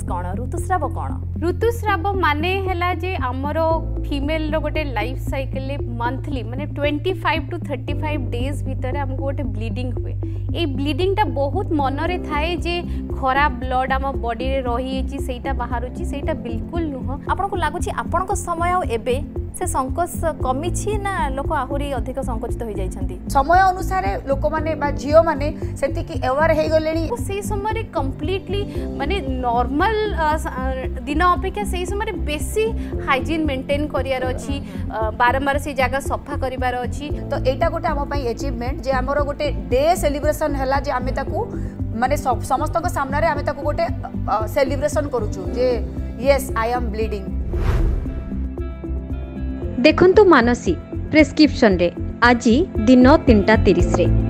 कौन ऋतुस्राव कौन ऋतुस्राव माने हैला जे हमर फीमेल रो गोटे लाइफ साइकिल मंथली माने 25 to 35 डेज भितर हमको गोटे ब्लीडिंग हुए ए ब्लीडिंग टा बहुत मनरे थाए जे खराब ब्लड आम बॉडी रे रही छि सेटा बाहरुछि सेटा बिल्कुल नुह आपन को लागुछि आपन को समय आ एबे से संकोच कमी छी ना लोक आहुरी अधिक संकोचित हो जाइछंती समय अनुसार लोक माने बा जियो माने सेति की अवेयर हे गलेनी से समय रे कंप्लीटली माने नॉर्मल दिन अपेक्षा से समय रे बेसी हाइजीन मेंटेन करियार अछि बारंबार से जगह सफा करिवार अछि तो एटा गोटे हम पई अचीवमेंट जे हमरो गोटे डे सेलिब्रेशन हला जे आमे ताकू माने समस्त को सामने रे आमे ताकू गोटे सेलिब्रेशन करूछु जे यस आई एम ब्लीडिंग देखंतु मानसी प्रेस्क्रिप्शन रे आज दिन 3:30 रे।